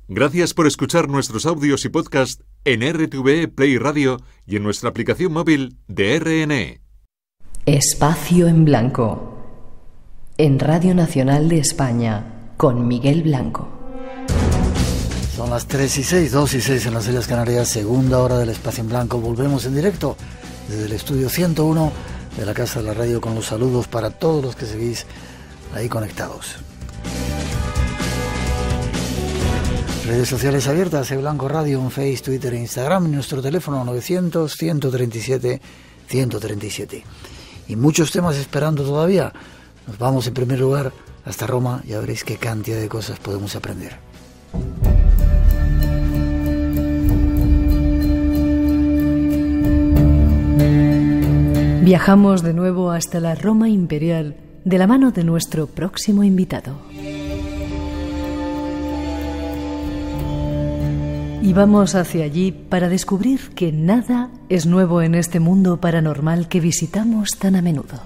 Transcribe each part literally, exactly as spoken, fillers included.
Gracias por escuchar nuestros audios y podcast en R T V E Play Radio y en nuestra aplicación móvil de R N E. Espacio en Blanco, en Radio Nacional de España, con Miguel Blanco. Son las tres y seis, dos y seis en las Islas Canarias, segunda hora del Espacio en Blanco. Volvemos en directo desde el estudio ciento uno de la Casa de la Radio con los saludos para todos los que seguís ahí conectados. Redes sociales abiertas, E Blanco Radio, en Face, Twitter e Instagram, y nuestro teléfono novecientos, ciento treinta y siete, ciento treinta y siete. Y muchos temas esperando todavía. Nos vamos en primer lugar hasta Roma, ya veréis qué cantidad de cosas podemos aprender. Viajamos de nuevo hasta la Roma imperial de la mano de nuestro próximo invitado. Y vamos hacia allí para descubrir que nada es nuevo en este mundo paranormal que visitamos tan a menudo.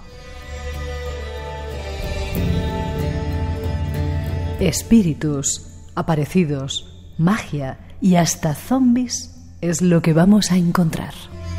Espíritus, aparecidos, magia y hasta zombies es lo que vamos a encontrar.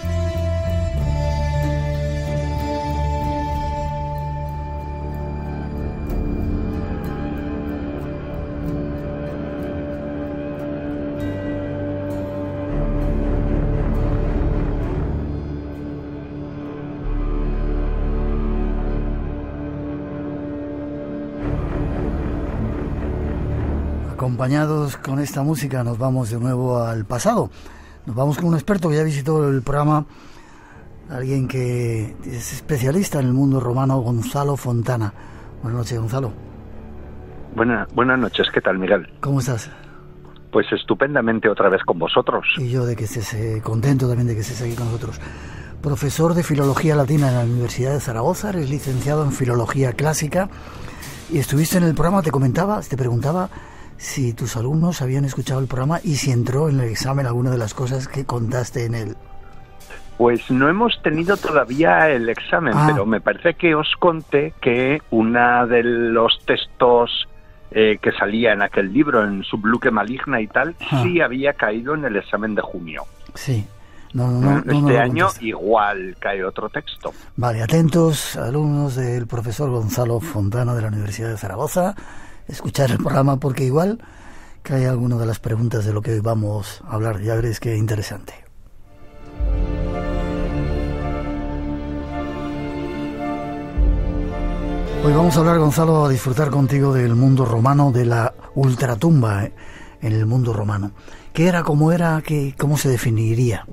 Acompañados con esta música nos vamos de nuevo al pasado. Nos vamos con un experto que ya visitó el programa, alguien que es especialista en el mundo romano, Gonzalo Fontana. Buenas noches, Gonzalo. Buena, buenas noches, ¿qué tal, Miguel? ¿Cómo estás? Pues estupendamente otra vez con vosotros. Y yo de que estés eh, contento también de que estés aquí con nosotros. Profesor de Filología Latina en la Universidad de Zaragoza, eres licenciado en Filología Clásica y estuviste en el programa, te comentaba, te preguntaba si tus alumnos habían escuchado el programa y si entró en el examen alguna de las cosas que contaste en él. Pues no hemos tenido todavía el examen, ah. pero me parece que os conté que una de los textos eh, que salía en aquel libro, en Subluque Maligna y tal, ah. sí había caído en el examen de junio. Sí. No, no, no, este no, no año igual cae otro texto. Vale, atentos, alumnos del profesor Gonzalo Fontana de la Universidad de Zaragoza, escuchar el programa porque igual cae alguna de las preguntas de lo que hoy vamos a hablar. Ya veréis qué interesante. Hoy vamos a hablar, Gonzalo, a disfrutar contigo del mundo romano, de la ultratumba ¿eh? en el mundo romano. ¿Qué era, cómo era, qué, cómo se definiría?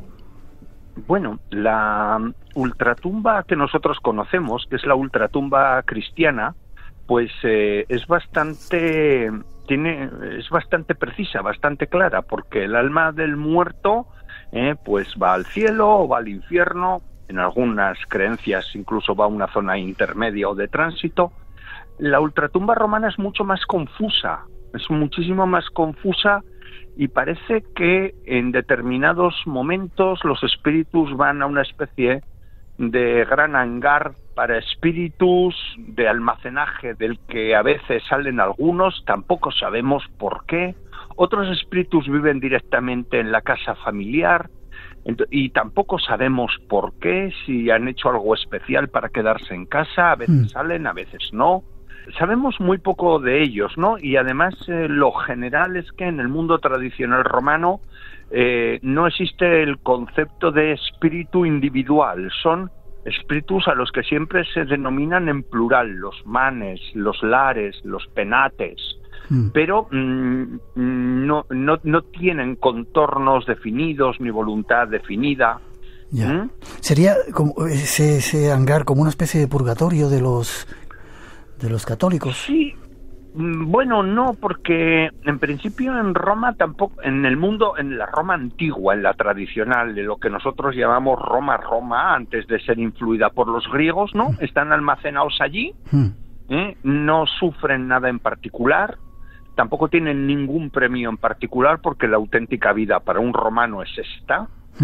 Bueno, la ultratumba que nosotros conocemos, que es la ultratumba cristiana, pues eh, es bastante tiene es bastante precisa, bastante clara, porque el alma del muerto eh, pues va al cielo o va al infierno. En algunas creencias incluso va a una zona intermedia o de tránsito. La ultratumba romana es mucho más confusa, es muchísimo más confusa y parece que en determinados momentos los espíritus van a una especie de gran hangar para espíritus, de almacenaje del que a veces salen algunos, tampoco sabemos por qué. Otros espíritus viven directamente en la casa familiar y tampoco sabemos por qué, si han hecho algo especial para quedarse en casa, a veces mm. salen, a veces no. Sabemos muy poco de ellos, ¿no? Y además eh, lo general es que en el mundo tradicional romano eh, no existe el concepto de espíritu individual, son espíritus a los que siempre se denominan en plural, los manes, los lares, los penates, mm. pero mm, no, no, no tienen contornos definidos ni voluntad definida. Ya. ¿Mm? Sería como ese, ese hangar como una especie de purgatorio de los de los católicos. Sí. Bueno, no, porque en principio en Roma tampoco, en el mundo, en la Roma antigua, en la tradicional, de lo que nosotros llamamos Roma, Roma, antes de ser influida por los griegos, ¿no? Están almacenados allí, ¿eh? No sufren nada en particular, tampoco tienen ningún premio en particular, porque la auténtica vida para un romano es esta,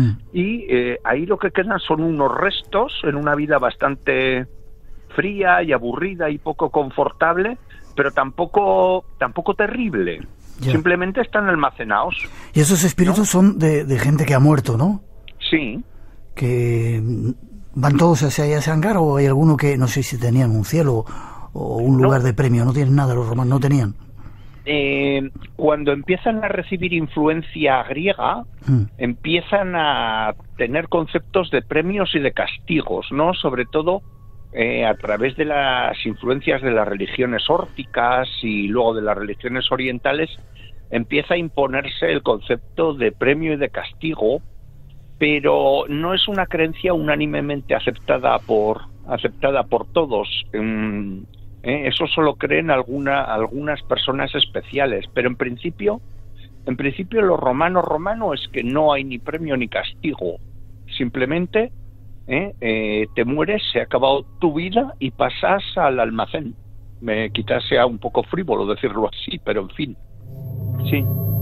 y eh, ahí lo que quedan son unos restos en una vida bastante fría y aburrida y poco confortable, pero tampoco tampoco terrible. Ya. Simplemente están almacenados. Y esos espíritus, ¿no?, son de, de gente que ha muerto, ¿no? Sí. Que van todos hacia ese hangar, o hay alguno que no sé si tenían un cielo o un lugar No. de premio. No tienen nada los romanos, no tenían. Eh, cuando empiezan a recibir influencia griega, Mm. empiezan a tener conceptos de premios y de castigos, ¿no? Sobre todo eh, a través de las influencias de las religiones órticas y luego de las religiones orientales, empieza a imponerse el concepto de premio y de castigo, pero no es una creencia unánimemente aceptada por aceptada por todos. Mm, eh, eso solo creen alguna, algunas personas especiales, pero en principio, en principio lo romano romano es que no hay ni premio ni castigo. Simplemente eh, eh, te mueres, se ha acabado tu vida y pasas al almacén. Me quizás sea un poco frívolo decirlo así, pero en fin. Sí.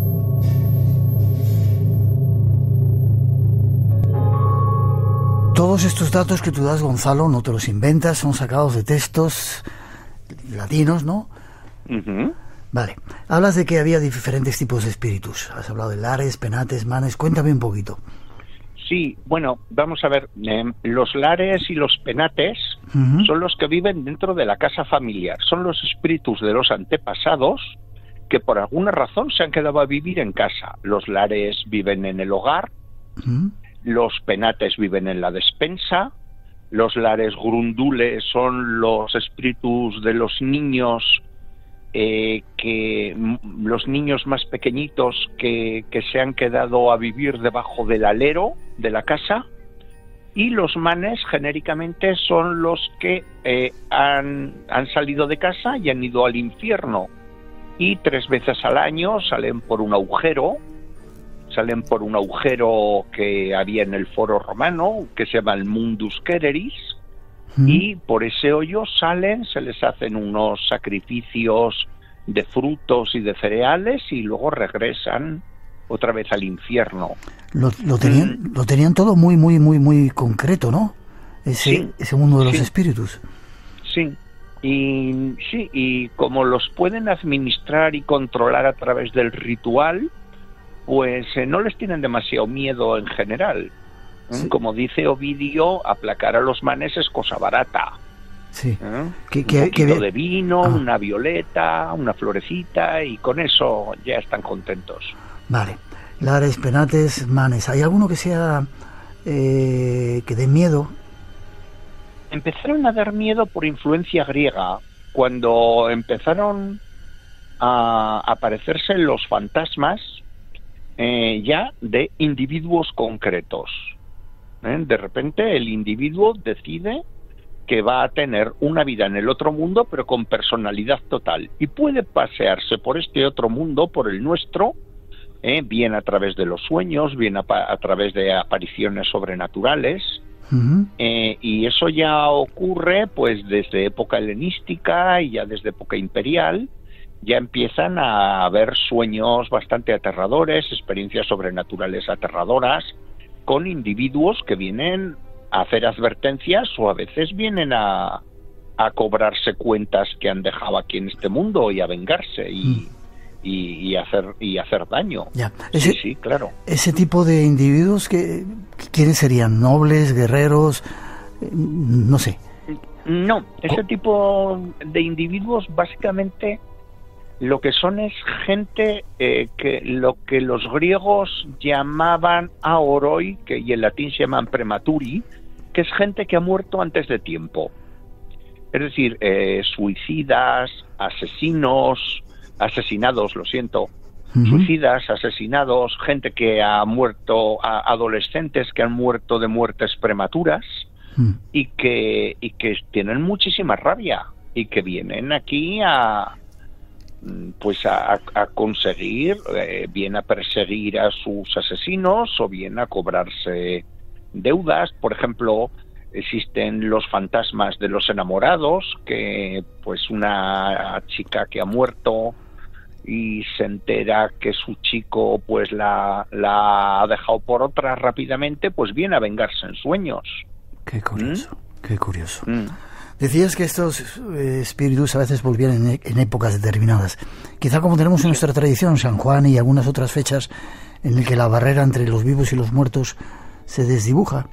Todos estos datos que tú das, Gonzalo, no te los inventas, son sacados de textos latinos, ¿no? Uh-huh. Vale. Hablas de que había diferentes tipos de espíritus. Has hablado de lares, penates, manes. Cuéntame un poquito. Sí, bueno, vamos a ver. Eh, los lares y los penates Uh-huh. son los que viven dentro de la casa familiar. Son los espíritus de los antepasados que por alguna razón se han quedado a vivir en casa. Los lares viven en el hogar, Uh-huh. los penates viven en la despensa, los lares grundules son los espíritus de los niños, eh, que m- los niños más pequeñitos que, que se han quedado a vivir debajo del alero de la casa, y los manes genéricamente son los que eh, han, han salido de casa y han ido al infierno, y tres veces al año salen por un agujero, salen por un agujero que había en el foro romano, que se llama el Mundus Ceteris, Uh-huh. y por ese hoyo salen, se les hacen unos sacrificios de frutos y de cereales y luego regresan otra vez al infierno. Lo, lo tenían, Mm. lo tenían todo muy, muy, muy, muy concreto, ¿no? Ese, Sí, ese mundo de los sí. espíritus. Sí, y sí, y como los pueden administrar y controlar a través del ritual, pues eh, no les tienen demasiado miedo en general. Sí. Como dice Ovidio, aplacar a los manes es cosa barata. Sí. ¿eh? Que- Un que- poquito que- de vino, Ah. una violeta, una florecita, y con eso ya están contentos. Vale. Lares, penates, manes. ¿Hay alguno que sea eh, que dé miedo? Empezaron a dar miedo por influencia griega, cuando empezaron a aparecerse los fantasmas eh, ya de individuos concretos. ¿eh? De repente el individuo decide que va a tener una vida en el otro mundo, pero con personalidad total, y puede pasearse por este otro mundo, por el nuestro, eh, bien a través de los sueños, bien a, pa- a través de apariciones sobrenaturales. Uh-huh. Eh, y eso ya ocurre pues desde época helenística y ya desde época imperial. Ya empiezan a haber sueños bastante aterradores, experiencias sobrenaturales aterradoras, con individuos que vienen a hacer advertencias o a veces vienen a, a cobrarse cuentas que han dejado aquí en este mundo y a vengarse y, Mm. y, y hacer y hacer daño. Ya. Sí, Ese, sí, claro. ese tipo de individuos, que ¿quiénes serían? ¿Nobles, guerreros? Eh, No sé. No, ese Co- tipo de individuos básicamente lo que son es gente eh, que lo que los griegos llamaban aoroi, que y en latín se llaman prematuri, que es gente que ha muerto antes de tiempo. Es decir, eh, suicidas, asesinos, asesinados, lo siento, Ujú. suicidas, asesinados, gente que ha muerto, a- adolescentes que han muerto de muertes prematuras Mm. y que y que tienen muchísima rabia y que vienen aquí a mm, pues a, a conseguir eh, bien a perseguir a sus asesinos o bien a cobrarse deudas. Por ejemplo, existen los fantasmas de los enamorados, que pues una chica que ha muerto y se entera que su chico pues la, la ha dejado por otra rápidamente, pues viene a vengarse en sueños. Qué curioso, qué curioso. Mm. Decías que estos eh, espíritus a veces volvían en, en épocas determinadas. Quizá como tenemos en nuestra tradición San Juan y algunas otras fechas en el que la barrera entre los vivos y los muertos se desdibuja.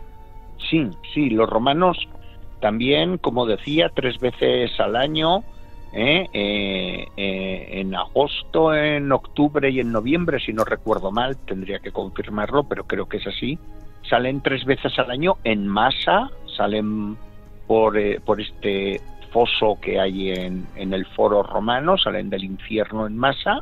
Sí, sí, los romanos también, como decía, tres veces al año, ¿eh? Eh, eh, en agosto, en octubre y en noviembre, si no recuerdo mal, tendría que confirmarlo, pero creo que es así, salen tres veces al año en masa, salen por, eh, por este foso que hay en, en el foro romano, salen del infierno en masa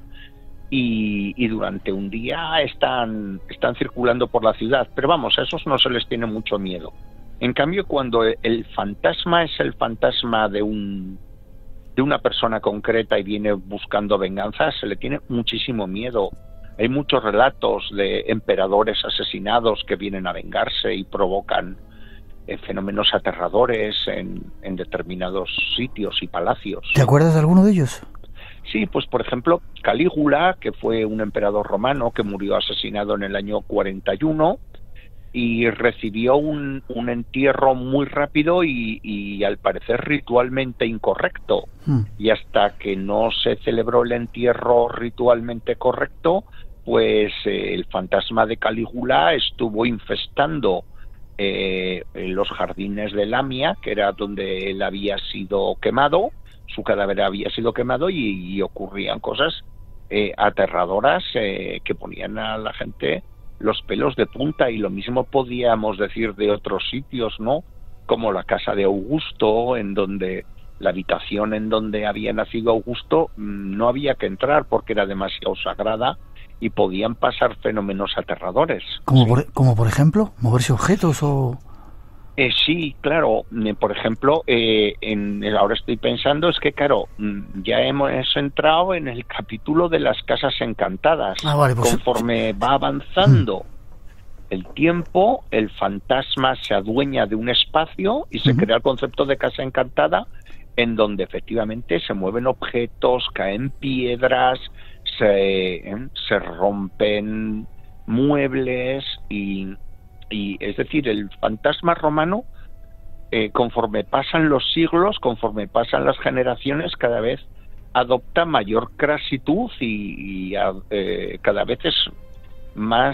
y, y durante un día están, están circulando por la ciudad, pero vamos, a esos no se les tiene mucho miedo. En cambio, cuando el fantasma es el fantasma de un de una persona concreta y viene buscando venganza, se le tiene muchísimo miedo. Hay muchos relatos de emperadores asesinados que vienen a vengarse y provocan eh, fenómenos aterradores en, en determinados sitios y palacios. ¿Te acuerdas de alguno de ellos? Sí, pues por ejemplo, Calígula, que fue un emperador romano que murió asesinado en el año cuarenta y uno y recibió un, un entierro muy rápido y, y al parecer ritualmente incorrecto. Mm. Y hasta que no se celebró el entierro ritualmente correcto, pues eh, el fantasma de Calígula estuvo infestando eh, los jardines de Lamia, que era donde él había sido quemado, su cadáver había sido quemado y, y ocurrían cosas eh, aterradoras eh, que ponían a la gente los pelos de punta, y lo mismo podíamos decir de otros sitios, ¿no? Como la casa de Augusto, en donde la habitación en donde había nacido Augusto no había que entrar porque era demasiado sagrada y podían pasar fenómenos aterradores. ¿Como, ¿sí? por, como por ejemplo, moverse objetos o...? Eh, sí, claro. Por ejemplo, eh, en, ahora estoy pensando, es que claro, ya hemos entrado en el capítulo de las casas encantadas. Ah, vale, pues... Conforme va avanzando mm. el tiempo, el fantasma se adueña de un espacio y se uh-huh. crea el concepto de casa encantada, en donde efectivamente se mueven objetos, caen piedras, se, eh, se rompen muebles y... Y es decir, el fantasma romano, eh, conforme pasan los siglos, conforme pasan las generaciones, cada vez adopta mayor crasitud y, y eh, cada vez es más,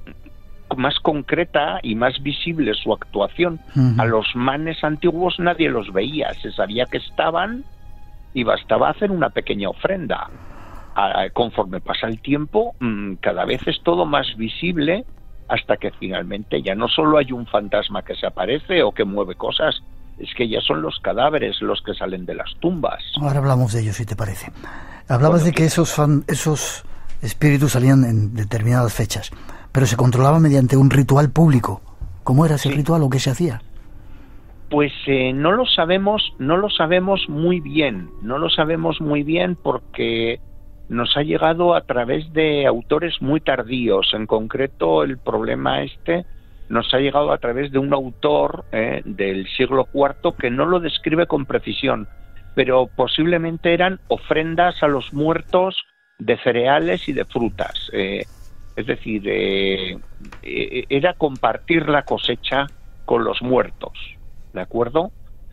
más concreta y más visible su actuación. Uh-huh. A los manes antiguos nadie los veía, se sabía que estaban y bastaba hacer una pequeña ofrenda. A, conforme pasa el tiempo, mmm, cada vez es todo más visible, hasta que finalmente ya no solo hay un fantasma que se aparece o que mueve cosas, es que ya son los cadáveres los que salen de las tumbas. Ahora hablamos de ello, si te parece. Hablabas bueno, de que esos, fan, esos espíritus salían en determinadas fechas, pero se controlaba mediante un ritual público. ¿Cómo era ese sí. ritual o qué se hacía? Pues eh, no lo sabemos, no lo sabemos muy bien, no lo sabemos muy bien porque nos ha llegado a través de autores muy tardíos. En concreto, el problema este nos ha llegado a través de un autor eh, del siglo cuarto que no lo describe con precisión, pero posiblemente eran ofrendas a los muertos de cereales y de frutas. Eh, es decir, eh, eh, era compartir la cosecha con los muertos, ¿de acuerdo?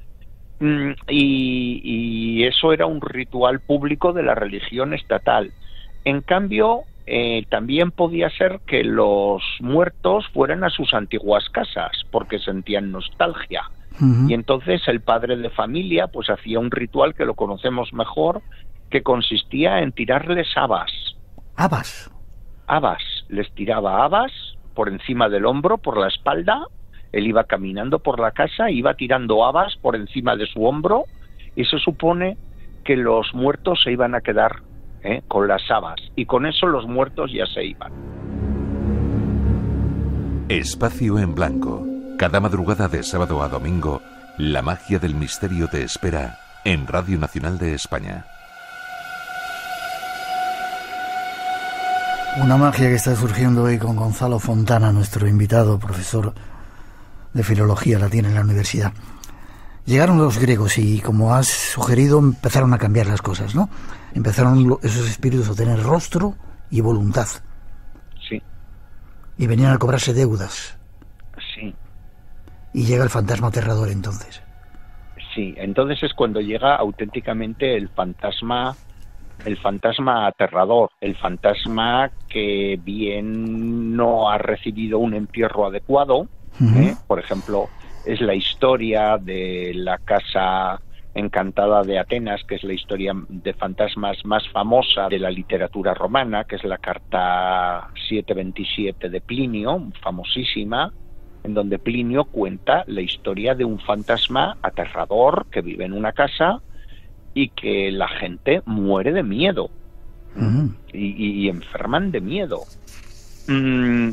Y, y eso era un ritual público de la religión estatal. En cambio, eh, también podía ser que los muertos fueran a sus antiguas casas porque sentían nostalgia. Uh-huh. Y entonces el padre de familia pues hacía un ritual que lo conocemos mejor, que consistía en tirarles habas. ¿Habas? Habas. Les tiraba habas por encima del hombro, por la espalda. Él iba caminando por la casa, iba tirando habas por encima de su hombro y se supone que los muertos se iban a quedar ¿eh? con las habas y con eso los muertos ya se iban. Espacio en Blanco. Cada madrugada de sábado a domingo, la magia del misterio te espera en Radio Nacional de España. Una magia que está surgiendo hoy con Gonzalo Fontana, nuestro invitado, profesor de Filología Latina en la universidad. Llegaron los griegos y, como has sugerido, empezaron a cambiar las cosas, ¿no? Empezaron esos espíritus a tener rostro y voluntad. Sí. Y venían a cobrarse deudas. Sí. Y llega el fantasma aterrador entonces. Sí, entonces es cuando llega auténticamente el fantasma, el fantasma aterrador, el fantasma que bien no ha recibido un entierro adecuado. Uh-huh. ¿eh? Por ejemplo, es la historia de la casa encantada de Atenas, que es la historia de fantasmas más famosa de la literatura romana, que es la carta siete veintisiete de Plinio, famosísima, en donde Plinio cuenta la historia de un fantasma aterrador que vive en una casa y que la gente muere de miedo. Uh-huh. y, y, y enferman de miedo. Mm,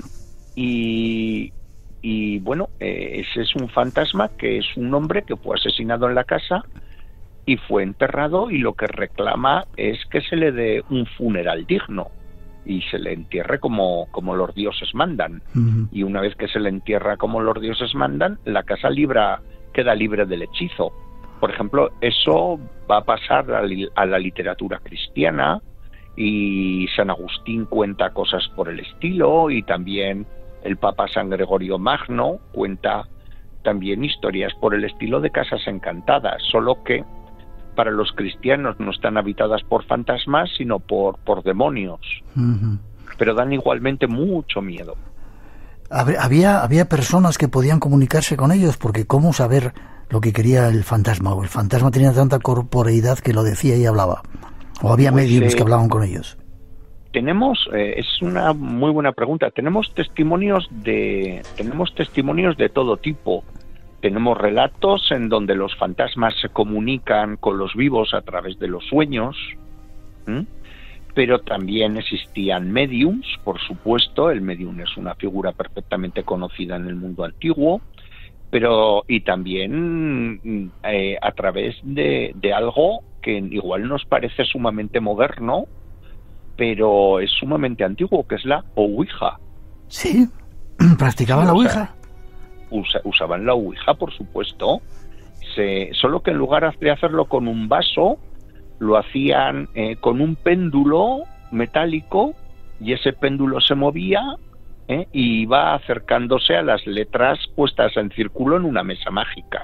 y, y bueno, eh, ese es un fantasma que es un hombre que fue asesinado en la casa y fue enterrado, y lo que reclama es que se le dé un funeral digno y se le entierre como, como los dioses mandan. Uh-huh. Y una vez que se le entierra como los dioses mandan, la casa libra, queda libre del hechizo. Por ejemplo, eso va a pasar a, li, a la literatura cristiana, y San Agustín cuenta cosas por el estilo, y también el Papa San Gregorio Magno cuenta también historias por el estilo de casas encantadas, solo que para los cristianos no están habitadas por fantasmas, sino por, por demonios. Uh-huh. Pero dan igualmente mucho miedo. Había, había personas que podían comunicarse con ellos, porque ¿cómo saber lo que quería el fantasma? ¿O el fantasma tenía tanta corporeidad que lo decía y hablaba? ¿O había pues, mediums eh, que hablaban con ellos? Tenemos, eh, es una muy buena pregunta. Tenemos testimonios de, tenemos testimonios de todo tipo. Tenemos relatos en donde los fantasmas se comunican con los vivos a través de los sueños, ¿Mm? pero también existían mediums, por supuesto. El medium es una figura perfectamente conocida en el mundo antiguo, pero y también eh, a través de, de algo que igual nos parece sumamente moderno, pero es sumamente antiguo, que es la Ouija. Sí, practicaban sí, la Ouija. Usa, usaban la Ouija, por supuesto, se, solo que en lugar de hacerlo con un vaso, lo hacían eh, con un péndulo metálico, y ese péndulo se movía eh, y iba acercándose a las letras puestas en círculo en una mesa mágica.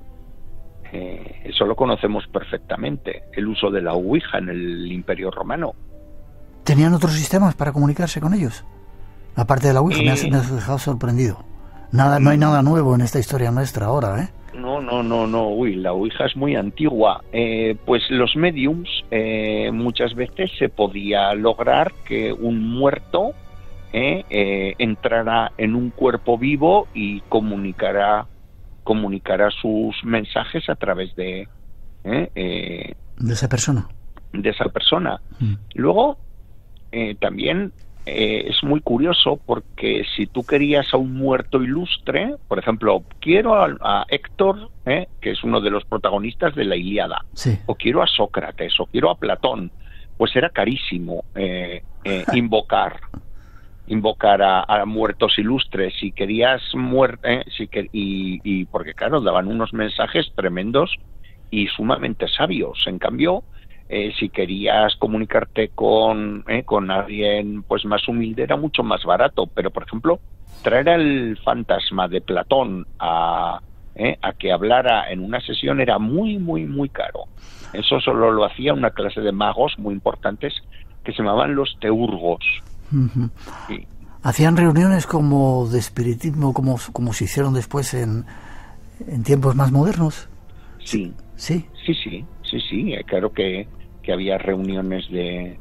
Eh, eso lo conocemos perfectamente, el uso de la Ouija en el Imperio Romano. ¿Tenían otros sistemas para comunicarse con ellos? Aparte de la Ouija, eh, me, has, me has dejado sorprendido. Nada, no hay nada nuevo en esta historia nuestra ahora, ¿eh? No, no, no, no. Uy, la Ouija es muy antigua. Eh, pues los mediums, eh, muchas veces se podía lograr que un muerto eh, eh, entrara en un cuerpo vivo y comunicara, comunicara sus mensajes a través de... Eh, eh, de esa persona. De esa persona. Mm. Luego, eh, también... Eh, es muy curioso, porque si tú querías a un muerto ilustre, por ejemplo, quiero a, a Héctor, eh, que es uno de los protagonistas de la Ilíada, sí. o quiero a Sócrates, o quiero a Platón, pues era carísimo eh, eh, invocar invocar a, a muertos ilustres. Si querías muerte, eh, si que, y, y porque claro, daban unos mensajes tremendos y sumamente sabios. En cambio, Eh, si querías comunicarte con eh, con alguien pues más humilde, era mucho más barato. Pero, por ejemplo, traer al fantasma de Platón a, eh, a que hablara en una sesión era muy, muy, muy caro. Eso solo lo hacía una clase de magos muy importantes que se llamaban los teurgos. Uh-huh. Sí. ¿Hacían reuniones como de espiritismo, como, como se hicieron después en, en tiempos más modernos? Sí. ¿Sí? Sí, sí, sí, sí. Claro que... que había reuniones de,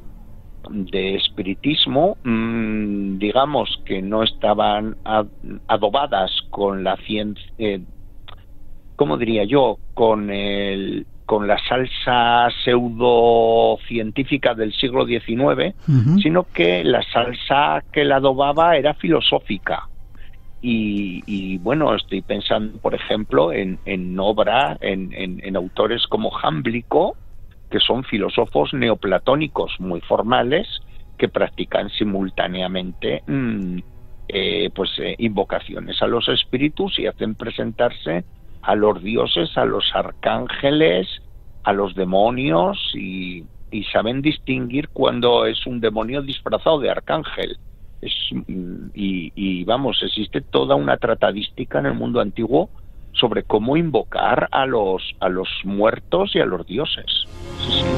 de espiritismo, mmm, digamos que no estaban ad, adobadas con la ciencia, eh, ¿cómo diría yo? Con el con la salsa pseudocientífica del siglo diecinueve, uh-huh. sino que la salsa que la adobaba era filosófica. Y, y bueno, estoy pensando, por ejemplo, en, en obra, en, en, en autores como Jámblico, que son filósofos neoplatónicos muy formales que practican simultáneamente mmm, eh, pues eh, invocaciones a los espíritus y hacen presentarse a los dioses, a los arcángeles, a los demonios, y, y saben distinguir cuando es un demonio disfrazado de arcángel. Es, y, y vamos, existe toda una tratadística en el mundo antiguo sobre cómo invocar a los, a los muertos y a los dioses. Sí, sí.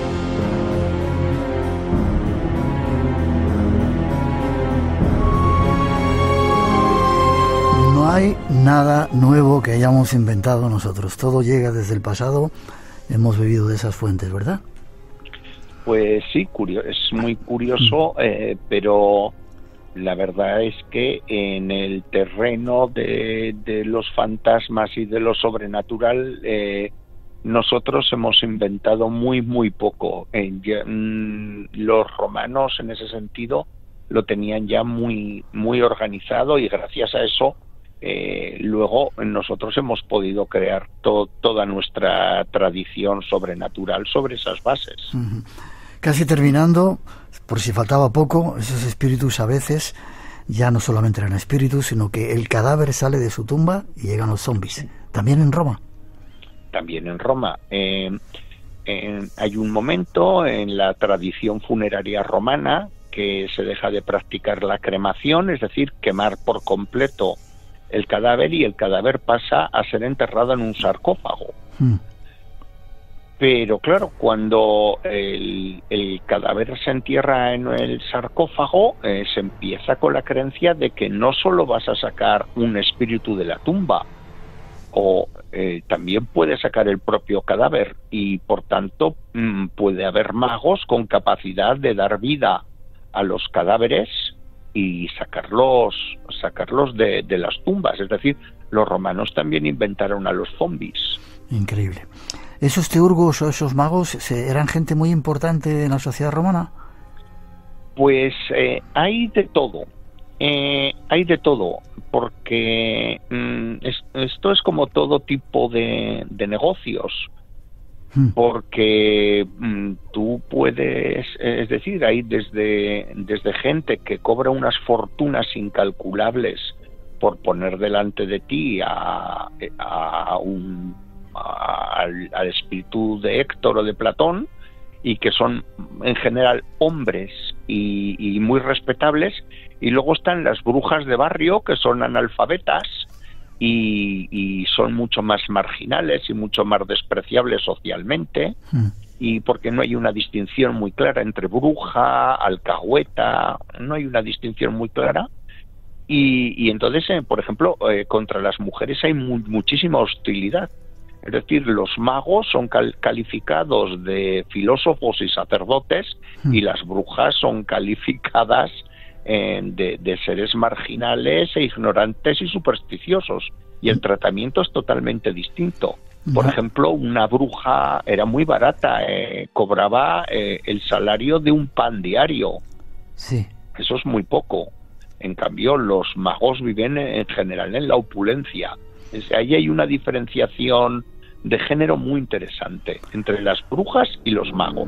No hay nada nuevo que hayamos inventado nosotros. Todo llega desde el pasado. Hemos bebido de esas fuentes, ¿verdad? Pues sí, curio- es muy curioso, eh, pero la verdad es que en el terreno de, de los fantasmas y de lo sobrenatural, eh, nosotros hemos inventado muy, muy poco. Eh, ya, mm, los romanos, en ese sentido, lo tenían ya muy, muy organizado, y gracias a eso, eh, luego nosotros hemos podido crear to- toda nuestra tradición sobrenatural sobre esas bases. Uh-huh. Casi terminando, por si faltaba poco, esos espíritus a veces ya no solamente eran espíritus, sino que el cadáver sale de su tumba y llegan los zombies. ¿También en Roma? También en Roma. Eh, eh, hay un momento en la tradición funeraria romana que se deja de practicar la cremación, es decir, quemar por completo el cadáver, y el cadáver pasa a ser enterrado en un sarcófago. Hmm. Pero claro, cuando el, el cadáver se entierra en el sarcófago, eh, se empieza con la creencia de que no solo vas a sacar un espíritu de la tumba, o eh, también puede sacar el propio cadáver, y por tanto mmm, puede haber magos con capacidad de dar vida a los cadáveres y sacarlos, sacarlos de, de las tumbas. Es decir, los romanos también inventaron a los zombies. Increíble. ¿Esos teurgos o esos magos eran gente muy importante en la sociedad romana? Pues eh, hay de todo, eh, hay de todo, porque mm, es, esto es como todo tipo de, de negocios, hmm. porque mm, tú puedes, es decir, hay desde, desde gente que cobra unas fortunas incalculables por poner delante de ti a, a un... Al, al espíritu de Héctor o de Platón, y que son en general hombres y, y muy respetables, y luego están las brujas de barrio, que son analfabetas y, y son mucho más marginales y mucho más despreciables socialmente, mm. y porque no hay una distinción muy clara entre bruja, alcahueta, no hay una distinción muy clara. Y, y entonces, eh, por ejemplo, eh, contra las mujeres hay mu- muchísima hostilidad. Es decir, los magos son cal- calificados de filósofos y sacerdotes, mm. y las brujas son calificadas eh, de, de seres marginales e ignorantes y supersticiosos. Y el tratamiento es totalmente distinto. Por ejemplo, una bruja era muy barata, eh, cobraba eh, el salario de un pan diario. Sí. Eso es muy poco. En cambio, los magos viven en general en la opulencia. Ahí hay una diferenciación de género muy interesante entre las brujas y los magos.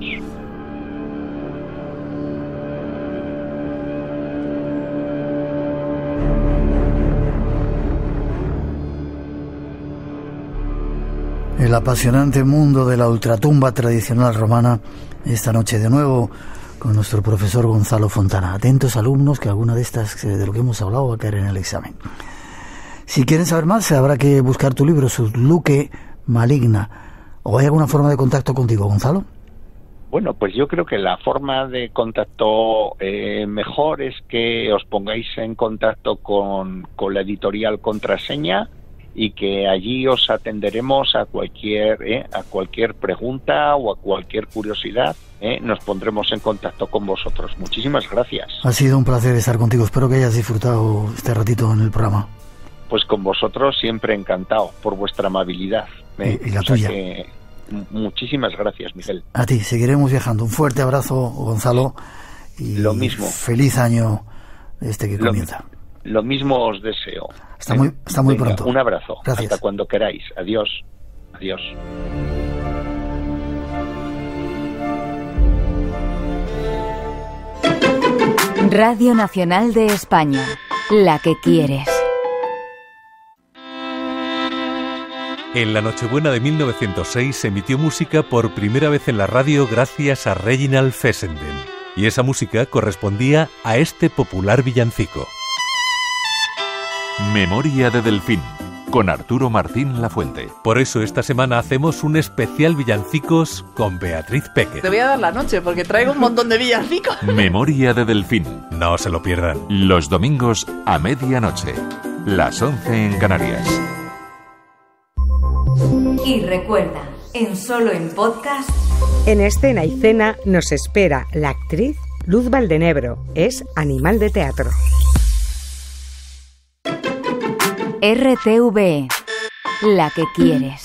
El apasionante mundo de la ultratumba tradicional romana, esta noche de nuevo con nuestro profesor Gonzalo Fontana. Atentos alumnos, que alguna de estas de lo que hemos hablado va a caer en el examen. Si quieren saber más, habrá que buscar tu libro, Subluque Maligna. ¿O hay alguna forma de contacto contigo, Gonzalo? Bueno, pues yo creo que la forma de contacto eh, mejor es que os pongáis en contacto con, con la editorial Contraseña, y que allí os atenderemos a cualquier eh, a cualquier pregunta o a cualquier curiosidad. Eh, nos pondremos en contacto con vosotros. Muchísimas gracias. Ha sido un placer estar contigo. Espero que hayas disfrutado este ratito en el programa. Pues con vosotros siempre encantado por vuestra amabilidad. Eh, y, y la o sea tuya. Que, muchísimas gracias, Miguel. A ti, seguiremos viajando. Un fuerte abrazo, Gonzalo. Y lo mismo. Feliz año este que comienza. Lo, lo mismo os deseo. Hasta muy, hasta muy Venga, pronto. Un abrazo. Gracias. Hasta cuando queráis. Adiós. Adiós. Radio Nacional de España, la que quieres. En la Nochebuena de mil novecientos seis se emitió música por primera vez en la radio gracias a Reginald Fessenden, y esa música correspondía a este popular villancico. Memoria de Delfín, con Arturo Martín Lafuente. Por eso esta semana hacemos un especial villancicos con Beatriz Peque. Te voy a dar la noche porque traigo un montón de villancicos. Memoria de Delfín. No se lo pierdan. Los domingos a medianoche, las once en Canarias. Y recuerda, en Solo en Podcast... En Escena y Cena nos espera la actriz Luz Valdenebro. Es animal de teatro. R T V E, la que quieres.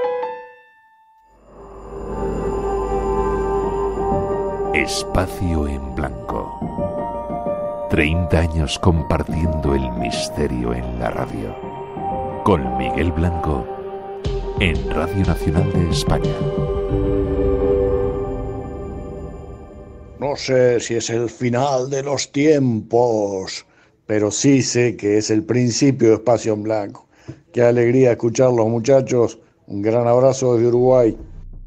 Espacio en Blanco. treinta años compartiendo el misterio en la radio. Con Miguel Blanco en Radio Nacional de España. No sé si es el final de los tiempos, pero sí sé que es el principio de Espacio en Blanco. Qué alegría escucharlos, muchachos. Un gran abrazo desde Uruguay.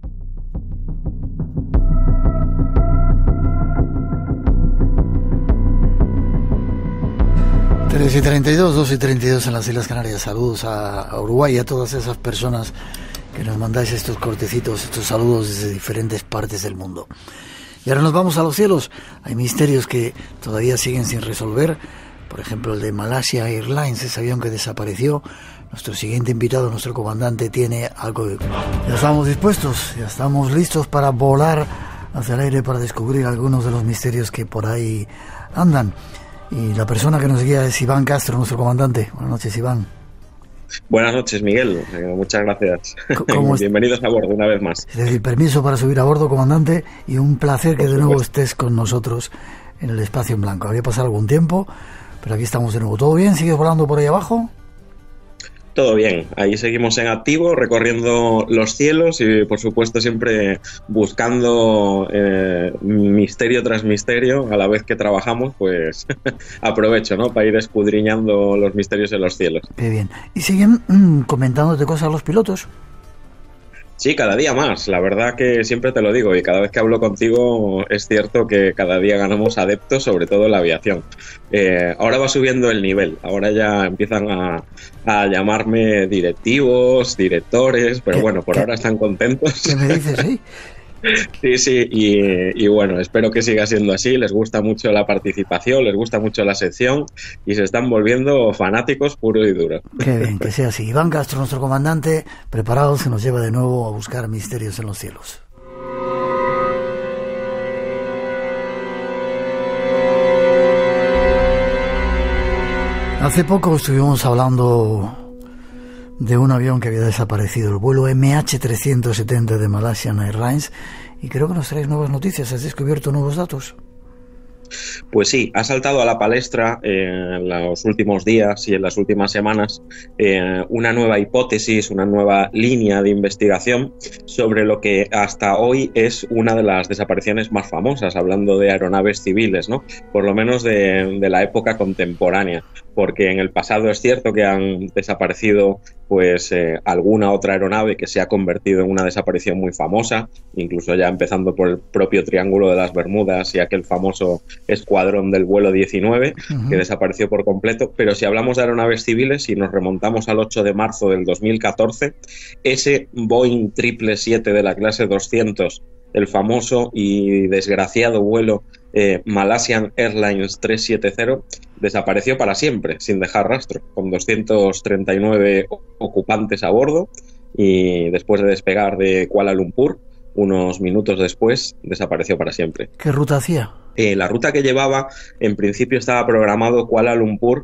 tres y treinta y dos, dos y treinta y dos en las Islas Canarias. Saludos a, a Uruguay y a todas esas personas que nos mandáis estos cortecitos, estos saludos desde diferentes partes del mundo. Y ahora nos vamos a los cielos. Hay misterios que todavía siguen sin resolver. Por ejemplo, el de Malaysia Airlines, ese avión que desapareció. Nuestro siguiente invitado, nuestro comandante, tiene algo de... Ya estamos dispuestos, ya estamos listos para volar hacia el aire para descubrir algunos de los misterios que por ahí andan. Y la persona que nos guía es Iván Castro, nuestro comandante. Buenas noches, Iván. Buenas noches, Miguel. Eh, muchas gracias. ¿Cómo Bienvenidos a bordo una vez más. Es decir, permiso para subir a bordo, comandante, y un placer que de nuevo estés con nosotros en el Espacio en Blanco. Había pasado algún tiempo, pero aquí estamos de nuevo. ¿Todo bien? ¿Sigues volando por ahí abajo? Todo bien, ahí seguimos en activo, recorriendo los cielos y por supuesto siempre buscando eh, misterio tras misterio a la vez que trabajamos, pues aprovecho, ¿no?, para ir escudriñando los misterios en los cielos. Qué bien. ¿Y siguen mmm, comentándote cosas los pilotos? Sí, cada día más, la verdad que siempre te lo digo y cada vez que hablo contigo es cierto que cada día ganamos adeptos, sobre todo en la aviación. Eh, ahora va subiendo el nivel, ahora ya empiezan a, a llamarme directivos, directores, pero bueno, por ¿Qué? ahora están contentos. ¿Qué me dices, sí? Sí, sí, y, y bueno, espero que siga siendo así, les gusta mucho la participación, les gusta mucho la sección y se están volviendo fanáticos puro y duro. Qué bien, que sea así. Iván Castro, nuestro comandante, preparados, se nos lleva de nuevo a buscar misterios en los cielos. Hace poco estuvimos hablando de un avión que había desaparecido, el vuelo M H trescientos setenta de Malaysian Airlines, y creo que nos traes nuevas noticias, has descubierto nuevos datos. Pues sí, ha saltado a la palestra eh, en los últimos días y en las últimas semanas eh, una nueva hipótesis, una nueva línea de investigación sobre lo que hasta hoy es una de las desapariciones más famosas, hablando de aeronaves civiles, ¿no?, por lo menos de, de la época contemporánea, porque en el pasado es cierto que han desaparecido pues eh, alguna otra aeronave que se ha convertido en una desaparición muy famosa, incluso ya empezando por el propio Triángulo de las Bermudas y aquel famoso escuadrón del vuelo diecinueve, uh-huh. que desapareció por completo. Pero si hablamos de aeronaves civiles y nos remontamos al ocho de marzo del dos mil catorce, ese Boeing siete siete siete de la clase doscientos, el famoso y desgraciado vuelo eh, Malaysian Airlines trescientos setenta, desapareció para siempre, sin dejar rastro, con doscientos treinta y nueve ocupantes a bordo, y después de despegar de Kuala Lumpur, unos minutos después, desapareció para siempre. ¿Qué ruta hacía? Eh, la ruta que llevaba, en principio estaba programado Kuala Lumpur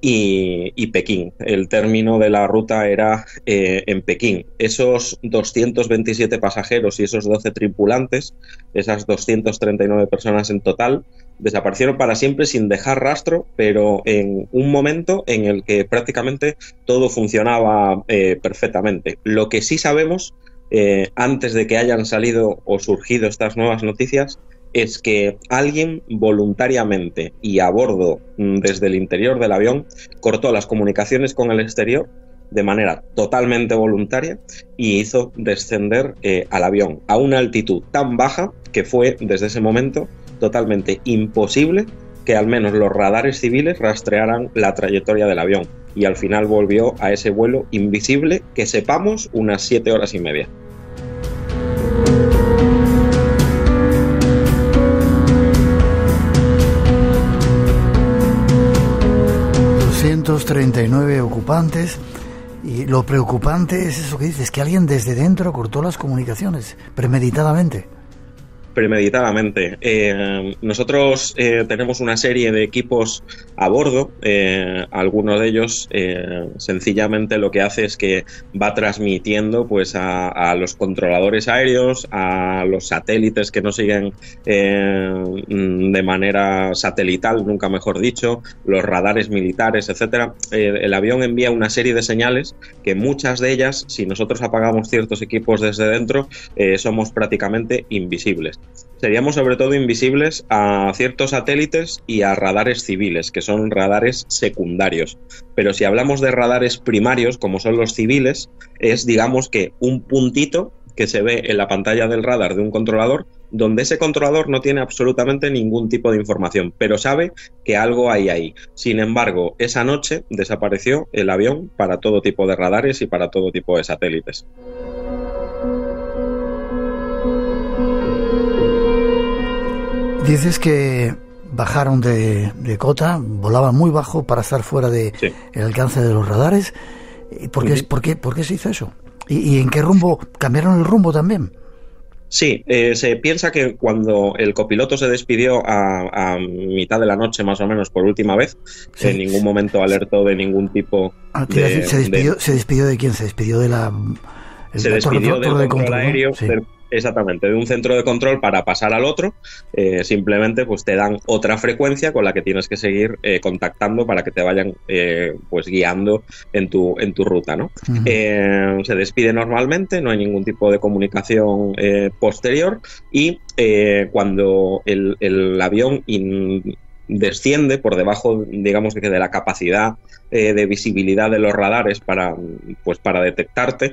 y, y Pekín. El término de la ruta era eh, en Pekín. Esos doscientos veintisiete pasajeros y esos doce tripulantes, esas doscientas treinta y nueve personas en total, desaparecieron para siempre sin dejar rastro, pero en un momento en el que prácticamente todo funcionaba eh, perfectamente. Lo que sí sabemos, eh, antes de que hayan salido o surgido estas nuevas noticias, es que alguien voluntariamente y a bordo desde el interior del avión cortó las comunicaciones con el exterior de manera totalmente voluntaria y hizo descender eh, al avión a una altitud tan baja que fue desde ese momento totalmente imposible que al menos los radares civiles rastrearan la trayectoria del avión. y al final volvió a ese vuelo invisible que sepamos unas siete horas y media. doscientos treinta y nueve ocupantes, y lo preocupante es eso que dices, que alguien desde dentro cortó las comunicaciones premeditadamente. Premeditadamente. Eh, nosotros eh, tenemos una serie de equipos a bordo. Eh, algunos de ellos eh, sencillamente lo que hace es que va transmitiendo pues a, a los controladores aéreos, a los satélites que nos siguen eh, de manera satelital, nunca mejor dicho, los radares militares, etcétera. Eh, el avión envía una serie de señales que muchas de ellas, si nosotros apagamos ciertos equipos desde dentro, eh, somos prácticamente invisibles. Seríamos sobre todo invisibles a ciertos satélites y a radares civiles, que son radares secundarios. Pero si hablamos de radares primarios, como son los civiles, es, digamos, que un puntito que se ve en la pantalla del radar de un controlador, donde ese controlador no tiene absolutamente ningún tipo de información, pero sabe que algo hay ahí. Sin embargo, esa noche desapareció el avión para todo tipo de radares y para todo tipo de satélites. Dices que bajaron de, de cota, volaban muy bajo para estar fuera de sí. el alcance de los radares. ¿Por qué, uh-huh. ¿por qué, por qué se hizo eso? ¿Y, ¿Y en qué rumbo? ¿Cambiaron el rumbo también? Sí, eh, se piensa que cuando el copiloto se despidió a, a mitad de la noche, más o menos, por última vez, sí. en ningún momento alertó de ningún tipo ah, de, decir, ¿se, despidió, de... ¿Se despidió de quién? ¿Se despidió de la... El, se despidió torre, del torre de control, control aéreo, sí. del, exactamente, de un centro de control para pasar al otro. Eh, simplemente pues te dan otra frecuencia con la que tienes que seguir eh, contactando para que te vayan eh, pues guiando en tu, en tu ruta, ¿no? Uh-huh. Eh, se despide normalmente, no hay ningún tipo de comunicación eh, posterior y eh, cuando el, el avión in, desciende por debajo, digamos que de la capacidad eh, de visibilidad de los radares para, pues para detectarte,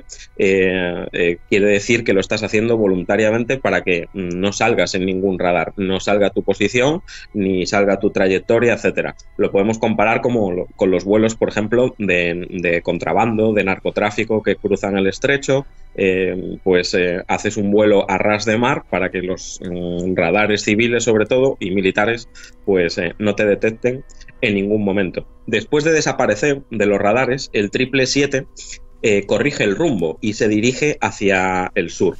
eh, eh, quiere decir que lo estás haciendo voluntariamente para que no salgas en ningún radar, no salga tu posición, ni salga tu trayectoria, etcétera. Lo podemos comparar como lo, con los vuelos, por ejemplo, de, de contrabando, de narcotráfico que cruzan el estrecho. Eh, pues eh, haces un vuelo a ras de mar para que los eh, radares civiles, sobre todo, y militares, pues eh, no te detecten en ningún momento. Después de desaparecer de los radares, el triple siete eh, corrige el rumbo y se dirige hacia el sur.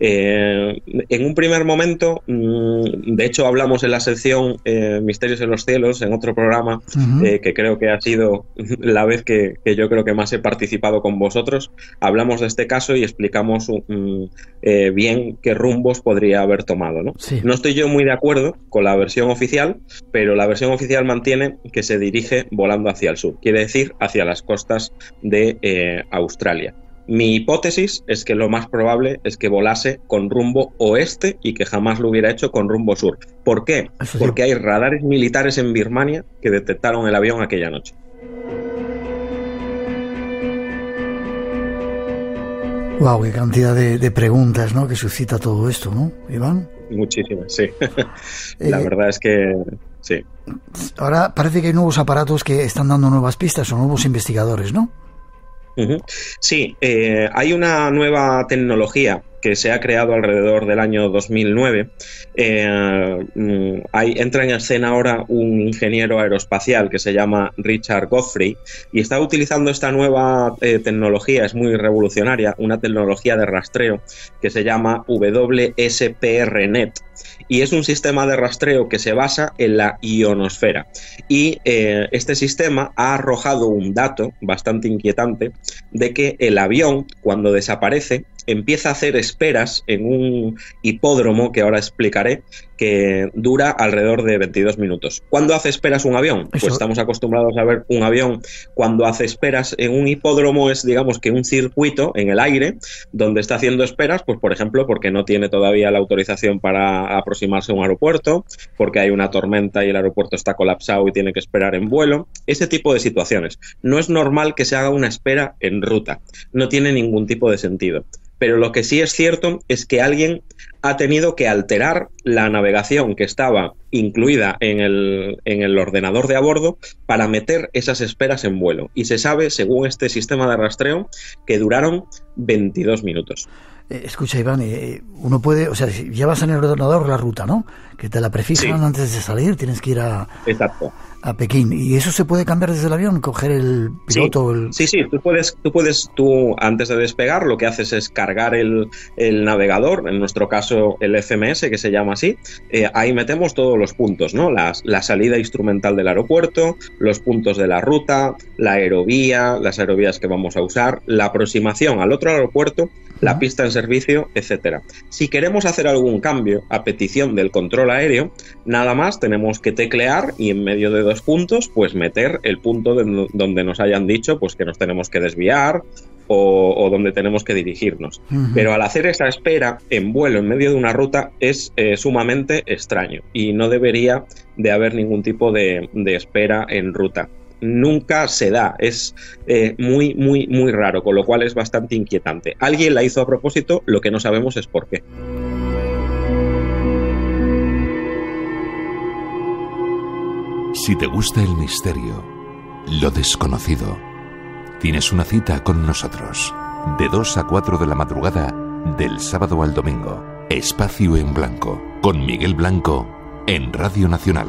Eh, en un primer momento, mmm, de hecho hablamos en la sección eh, Misterios en los cielos, en otro programa, uh-huh. eh, que creo que ha sido la vez que, que yo creo que más he participado con vosotros, hablamos de este caso y explicamos um, eh, bien qué rumbos podría haber tomado, ¿no? Sí. No estoy yo muy de acuerdo con la versión oficial, pero la versión oficial mantiene que se dirige volando hacia el sur, quiere decir hacia las costas de eh, Australia. Mi hipótesis es que lo más probable es que volase con rumbo oeste y que jamás lo hubiera hecho con rumbo sur. ¿Por qué? Eso Porque sí. hay radares militares en Birmania que detectaron el avión aquella noche. Wow, qué cantidad de, de preguntas, ¿no?, que suscita todo esto, ¿no, Iván? Muchísimas, sí. La eh, verdad es que sí. Ahora parece que hay nuevos aparatos que están dando nuevas pistas o nuevos investigadores, ¿no? Uh-huh. Sí, eh, hay una nueva tecnología que se ha creado alrededor del año dos mil nueve. Eh, hay, entra en escena ahora un ingeniero aeroespacial que se llama Richard Godfrey y está utilizando esta nueva eh, tecnología, es muy revolucionaria, una tecnología de rastreo que se llama W S P R net. Y es un sistema de rastreo que se basa en la ionosfera. Y eh, este sistema ha arrojado un dato bastante inquietante de que el avión, cuando desaparece, empieza a hacer esperas en un hipódromo que ahora explicaré, que dura alrededor de veintidós minutos. ¿Cuándo hace esperas un avión? Pues Eso. Estamos acostumbrados a ver un avión cuando hace esperas en un hipódromo, es digamos que un circuito en el aire donde está haciendo esperas, pues por ejemplo porque no tiene todavía la autorización para aproximarse a un aeropuerto, porque hay una tormenta y el aeropuerto está colapsado y tiene que esperar en vuelo, ese tipo de situaciones. No es normal que se haga una espera en ruta, no tiene ningún tipo de sentido. Pero lo que sí es cierto es que alguien ha tenido que alterar la navegación que estaba incluida en el, en el ordenador de a bordo para meter esas esperas en vuelo. Y se sabe, según este sistema de rastreo, que duraron veintidós minutos. Eh, escucha, Iván, eh, uno puede, o sea, si llevas en el ordenador la ruta, ¿no? Que te la prefijan sí. antes de salir, tienes que ir a, Exacto. a Pekín. ¿Y eso se puede cambiar desde el avión? ¿Coger el piloto? Sí, el... sí, sí, tú puedes, tú puedes, tú antes de despegar lo que haces es cargar el, el navegador, en nuestro caso el F M S, que se llama así. Eh, ahí metemos todos los puntos, ¿no? Las, la salida instrumental del aeropuerto, los puntos de la ruta, la aerovía, las aerovías que vamos a usar, la aproximación al otro aeropuerto, la pista en servicio, etcétera. Si queremos hacer algún cambio a petición del control aéreo, nada más tenemos que teclear y en medio de dos puntos, pues meter el punto de donde nos hayan dicho pues que nos tenemos que desviar o, o donde tenemos que dirigirnos. Uh-huh. Pero al hacer esa espera en vuelo en medio de una ruta es eh, sumamente extraño y no debería de haber ningún tipo de, de espera en ruta. Nunca se da, es eh, muy, muy, muy raro, con lo cual es bastante inquietante. Alguien la hizo a propósito, lo que no sabemos es por qué. Si te gusta el misterio, lo desconocido, tienes una cita con nosotros, de dos a cuatro de la madrugada, del sábado al domingo. Espacio en Blanco, con Miguel Blanco, en Radio Nacional.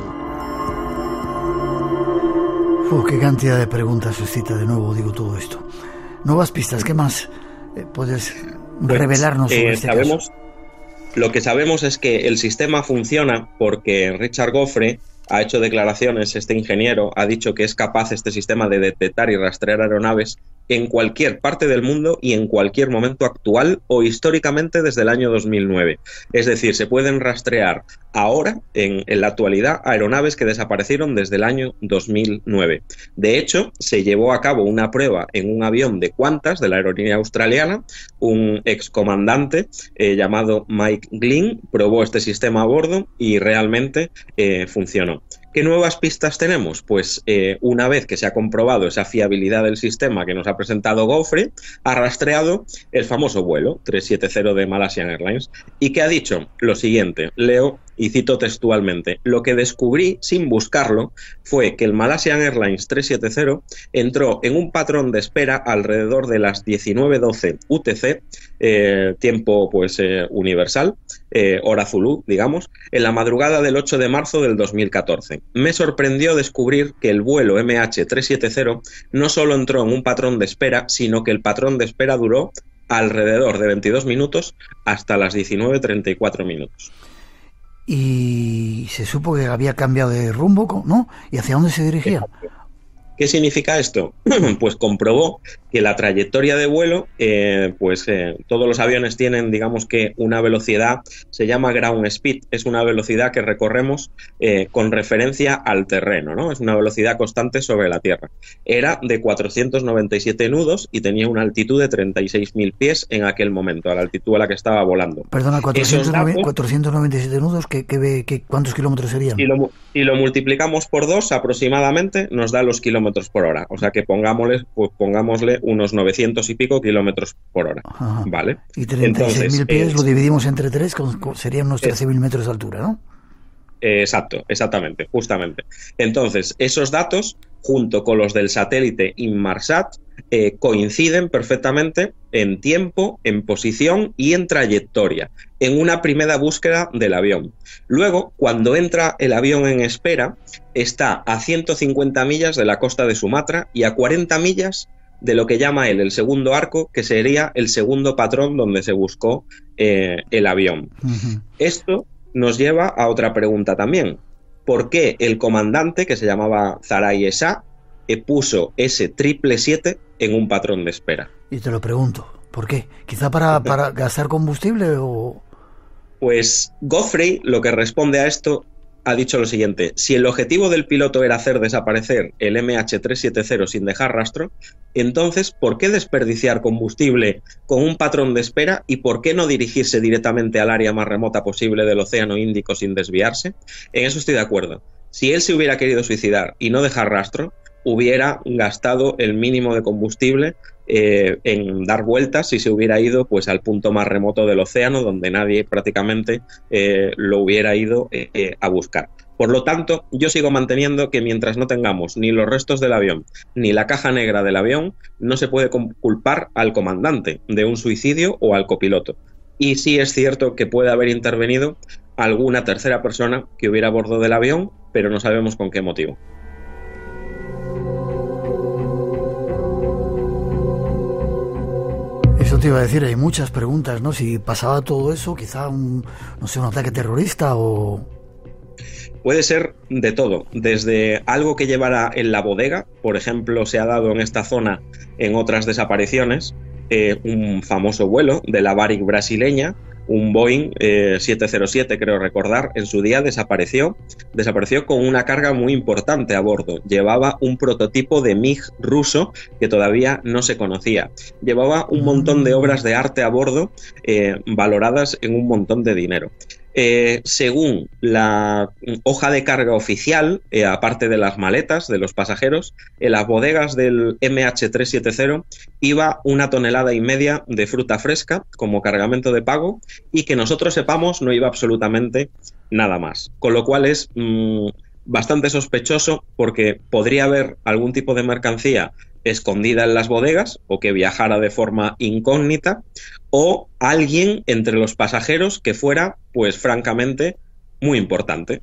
Oh, qué cantidad de preguntas suscita de nuevo, digo, todo esto. Nuevas pistas, ¿qué más eh, puedes pues, revelarnos sobre eh, este sabemos, caso? Lo que sabemos es que el sistema funciona porque Richard Goffrey ha hecho declaraciones, este ingeniero ha dicho que es capaz este sistema de detectar y rastrear aeronaves en cualquier parte del mundo y en cualquier momento actual o históricamente desde el año dos mil nueve. Es decir, se pueden rastrear ahora, en, en la actualidad, aeronaves que desaparecieron desde el año dos mil nueve. De hecho, se llevó a cabo una prueba en un avión de Qantas, de la aerolínea australiana. Un excomandante eh, llamado Mike Glynn probó este sistema a bordo y realmente eh, funcionó. ¿Qué nuevas pistas tenemos? Pues eh, una vez que se ha comprobado esa fiabilidad del sistema que nos ha presentado Goffrey, ha rastreado el famoso vuelo trescientos setenta de Malaysian Airlines y que ha dicho lo siguiente, leo y cito textualmente: lo que descubrí sin buscarlo fue que el Malaysian Airlines trescientos setenta entró en un patrón de espera alrededor de las diecinueve doce U T C, eh, tiempo pues eh, universal, eh, hora Zulú, digamos, en la madrugada del ocho de marzo del dos mil catorce. Me sorprendió descubrir que el vuelo M H trescientos setenta no solo entró en un patrón de espera, sino que el patrón de espera duró alrededor de veintidós minutos hasta las diecinueve treinta y cuatro minutos. Y se supo que había cambiado de rumbo, ¿no? ¿Y hacia dónde se dirigía? ¿Qué significa esto? Pues comprobó que la trayectoria de vuelo, eh, pues eh, todos los aviones tienen, digamos que una velocidad, se llama ground speed, es una velocidad que recorremos eh, con referencia al terreno, ¿no? Es una velocidad constante sobre la Tierra. Era de cuatrocientos noventa y siete nudos y tenía una altitud de treinta y seis mil pies en aquel momento, a la altitud a la que estaba volando. Perdona, cuatrocientos noventa y siete nudos, ¿qué, qué, qué, ¿cuántos kilómetros serían? Si lo, si lo multiplicamos por dos aproximadamente, nos da los kilómetros por hora, o sea que pongámosle, pues pongámosle unos novecientos y pico kilómetros por hora. Ajá. ¿Vale? Y treinta y seis mil pies eh, lo dividimos entre tres, con, con, serían unos trece mil metros de altura, ¿no? Eh, exacto, exactamente, justamente. Entonces, esos datos, junto con los del satélite Inmarsat, eh, coinciden perfectamente en tiempo, en posición y en trayectoria, en una primera búsqueda del avión. Luego, cuando entra el avión en espera, está a ciento cincuenta millas de la costa de Sumatra y a cuarenta millas de lo que llama él el segundo arco, que sería el segundo patrón donde se buscó eh, el avión. Uh-huh. Esto nos lleva a otra pregunta también. ¿Por qué el comandante, que se llamaba Zaray Esa, eh, puso ese triple siete en un patrón de espera? Y te lo pregunto, ¿por qué? ¿Quizá para, para gastar combustible o...? Pues Goffrey lo que responde a esto ha dicho lo siguiente: si el objetivo del piloto era hacer desaparecer el M H trescientos setenta sin dejar rastro, entonces ¿por qué desperdiciar combustible con un patrón de espera y por qué no dirigirse directamente al área más remota posible del Océano Índico sin desviarse? En eso estoy de acuerdo. Si él se hubiera querido suicidar y no dejar rastro, hubiera gastado el mínimo de combustible eh, en dar vueltas si se hubiera ido pues al punto más remoto del océano, donde nadie prácticamente eh, lo hubiera ido eh, a buscar. Por lo tanto, yo sigo manteniendo que mientras no tengamos ni los restos del avión ni la caja negra del avión, no se puede culpar al comandante de un suicidio o al copiloto. Y sí es cierto que puede haber intervenido alguna tercera persona que hubiera a bordo del avión, pero no sabemos con qué motivo. Eso te iba a decir, hay muchas preguntas, ¿no? Si pasaba todo eso, quizá un, no sé, un ataque terrorista o... Puede ser de todo, desde algo que llevara en la bodega, por ejemplo, se ha dado en esta zona en otras desapariciones, eh, un famoso vuelo de la Varig brasileña, un Boeing eh, siete cero siete, creo recordar, en su día desapareció, desapareció con una carga muy importante a bordo. Llevaba un prototipo de MiG ruso que todavía no se conocía. Llevaba un montón de obras de arte a bordo eh, valoradas en un montón de dinero. Eh, según la hoja de carga oficial, eh, aparte de las maletas de los pasajeros, en las bodegas del M H trescientos setenta iba una tonelada y media de fruta fresca como cargamento de pago, y que nosotros sepamos no iba absolutamente nada más, con lo cual es mmm, bastante sospechoso, porque podría haber algún tipo de mercancía escondida en las bodegas o que viajara de forma incógnita, o alguien entre los pasajeros que fuera, pues francamente, muy importante.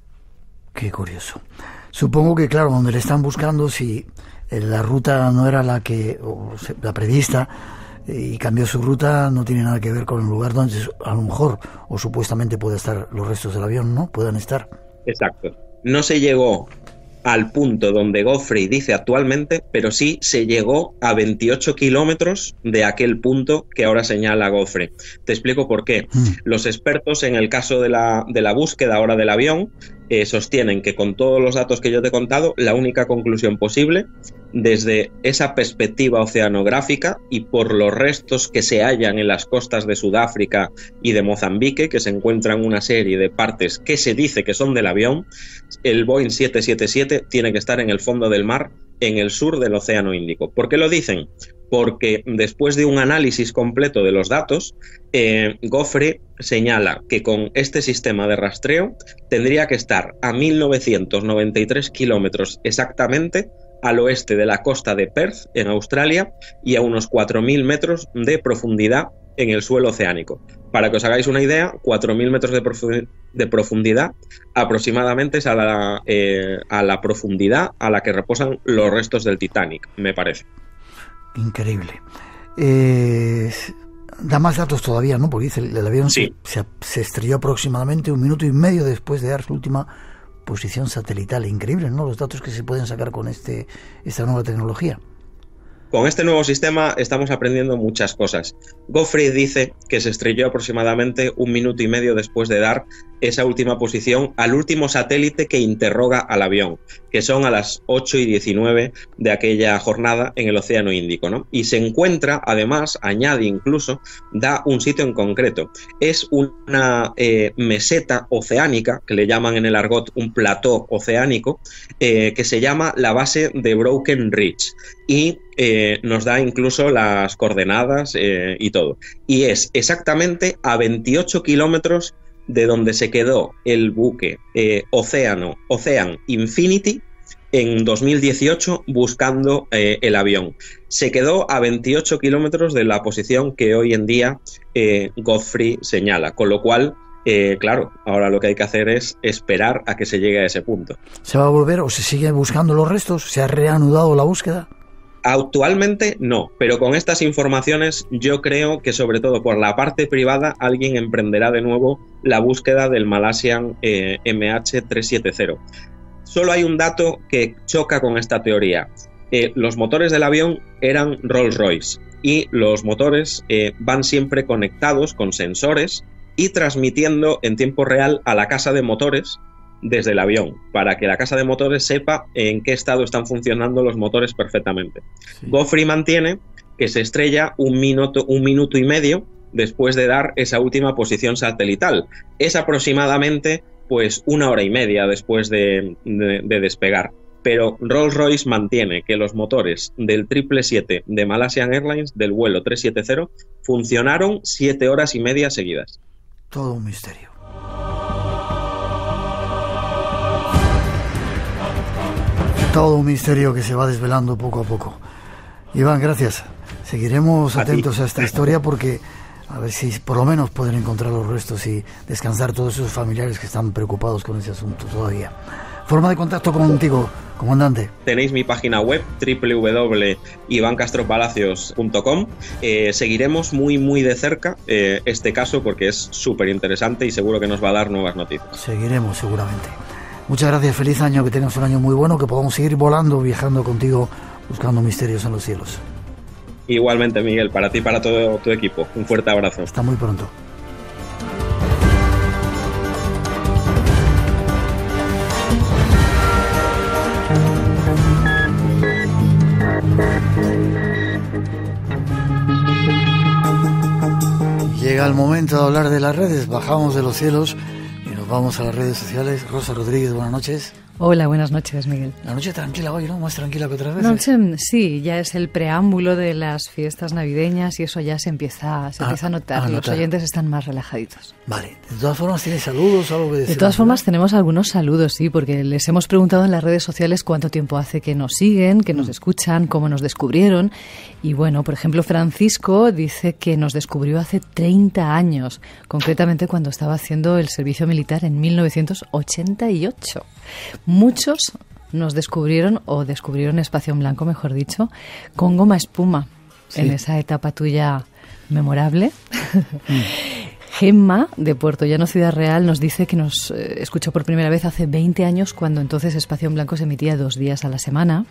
Qué curioso. Supongo que, claro, donde le están buscando, si la ruta no era la que o la prevista y cambió su ruta, no tiene nada que ver con el lugar donde a lo mejor o supuestamente puede estar los restos del avión, ¿no? Puedan estar. Exacto. No se llegó al punto donde Godfrey dice actualmente, pero sí se llegó a veintiocho kilómetros de aquel punto que ahora señala Godfrey. Te explico por qué. Mm. Los expertos en el caso de la, de la búsqueda ahora del avión eh, sostienen que con todos los datos que yo te he contado, la única conclusión posible desde esa perspectiva oceanográfica y por los restos que se hallan en las costas de Sudáfrica y de Mozambique, que se encuentran una serie de partes que se dice que son del avión, el Boeing siete siete siete tiene que estar en el fondo del mar, en el sur del Océano Índico. ¿Por qué lo dicen? Porque después de un análisis completo de los datos, eh, Godfrey señala que con este sistema de rastreo tendría que estar a mil novecientos noventa y tres kilómetros exactamente al oeste de la costa de Perth, en Australia, y a unos cuatro mil metros de profundidad en el suelo oceánico. Para que os hagáis una idea, cuatro mil metros de, profu- de profundidad aproximadamente es a la, eh, a la profundidad a la que reposan los restos del Titanic, me parece. Increíble. Eh, da más datos todavía, ¿no? Porque dice el, el avión sí. se, se estrelló aproximadamente un minuto y medio después de dar su última posición satelital. Increíble, ¿no? Los datos que se pueden sacar con este esta nueva tecnología. Con este nuevo sistema estamos aprendiendo muchas cosas. Godfrey dice que se estrelló aproximadamente un minuto y medio después de dar esa última posición al último satélite que interroga al avión, que son a las ocho y diecinueve de aquella jornada en el Océano Índico, ¿no? Y se encuentra, además, añade incluso, da un sitio en concreto. Es una eh, meseta oceánica, que le llaman en el argot un plató oceánico, eh, que se llama la base de Broken Ridge, y eh, nos da incluso las coordenadas eh, y todo. Y es exactamente a veintiocho kilómetros de donde se quedó el buque eh, Océano, Ocean Infinity en dos mil dieciocho buscando eh, el avión. Se quedó a veintiocho kilómetros de la posición que hoy en día eh, Godfrey señala, con lo cual, eh, claro, ahora lo que hay que hacer es esperar a que se llegue a ese punto. ¿Se va a volver o se sigue buscando los restos? ¿Se ha reanudado la búsqueda? Actualmente no, pero con estas informaciones yo creo que sobre todo por la parte privada alguien emprenderá de nuevo la búsqueda del Malaysian eh, M H trescientos setenta. Solo hay un dato que choca con esta teoría. Eh, los motores del avión eran Rolls-Royce y los motores eh, van siempre conectados con sensores y transmitiendo en tiempo real a la casa de motores desde el avión, para que la casa de motores sepa en qué estado están funcionando los motores perfectamente. Sí. Godfrey mantiene que se estrella un minuto, un minuto y medio después de dar esa última posición satelital. Es aproximadamente pues una hora y media después de, de, de despegar. pero Rolls-Royce mantiene que los motores del triple siete de Malaysian Airlines del vuelo trescientos setenta funcionaron siete horas y media seguidas. Todo un misterio. Todo un misterio que se va desvelando poco a poco. Iván, gracias. Seguiremos atentos a esta historia porque a ver si por lo menos pueden encontrar los restos y descansar todos esos familiares que están preocupados con ese asunto todavía. Forma de contacto contigo, comandante. Tenéis mi página web doble u doble u doble punto iván castro palacios punto com. Eh, seguiremos muy muy de cerca eh, este caso porque es súper interesante y seguro que nos va a dar nuevas noticias. Seguiremos seguramente. Muchas gracias, feliz año, que tengas un año muy bueno, que podamos seguir volando, viajando contigo, buscando misterios en los cielos. Igualmente, Miguel, para ti y para todo tu equipo. Un fuerte abrazo. Hasta muy pronto. Llega el momento de hablar de las redes. Bajamos de los cielos y nos vamos a las redes sociales. Rosa Rodríguez, buenas noches. Hola, buenas noches, Miguel. La noche tranquila hoy, ¿no? Más tranquila que otras veces. Noche, sí, ya es el preámbulo de las fiestas navideñas y eso ya se empieza, se a, empieza a notar. a Los notar. oyentes están más relajaditos. Vale. De todas formas, ¿tienes saludos? Algo que decir? De todas formas, tenemos algunos saludos, sí, porque les hemos preguntado en las redes sociales cuánto tiempo hace que nos siguen, que nos escuchan, cómo nos descubrieron. Y bueno, por ejemplo, Francisco dice que nos descubrió hace treinta años, concretamente cuando estaba haciendo el servicio militar en mil novecientos ochenta y ocho. Muchos nos descubrieron, o descubrieron Espacio en Blanco, mejor dicho, con Goma Espuma, sí, en esa etapa tuya memorable. Mm. Gemma, de Puerto Llano, Ciudad Real, nos dice que nos eh, escuchó por primera vez hace veinte años, cuando entonces Espacio en Blanco se emitía dos días a la semana.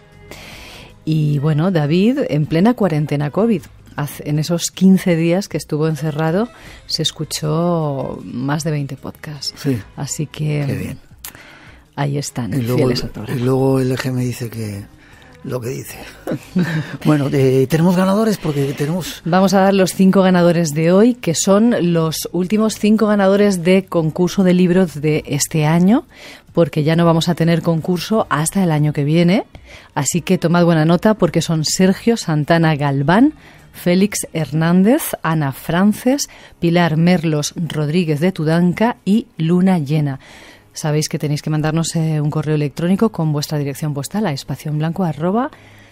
Y bueno, David, en plena cuarentena COVID, hace, en esos quince días que estuvo encerrado, se escuchó más de veinte podcasts. Sí. Así que... Qué bien. Ahí están, y luego, fieles al programa. Y luego el eje me dice que lo que dice. Bueno, eh, tenemos ganadores porque tenemos... Vamos a dar los cinco ganadores de hoy, que son los últimos cinco ganadores de concurso de libros de este año, porque ya no vamos a tener concurso hasta el año que viene. Así que tomad buena nota porque son Sergio Santana Galván, Félix Hernández, Ana Frances, Pilar Merlos Rodríguez de Tudanca y Luna Llena. Sabéis que tenéis que mandarnos eh, un correo electrónico con vuestra dirección postal a espacioenblanco arroba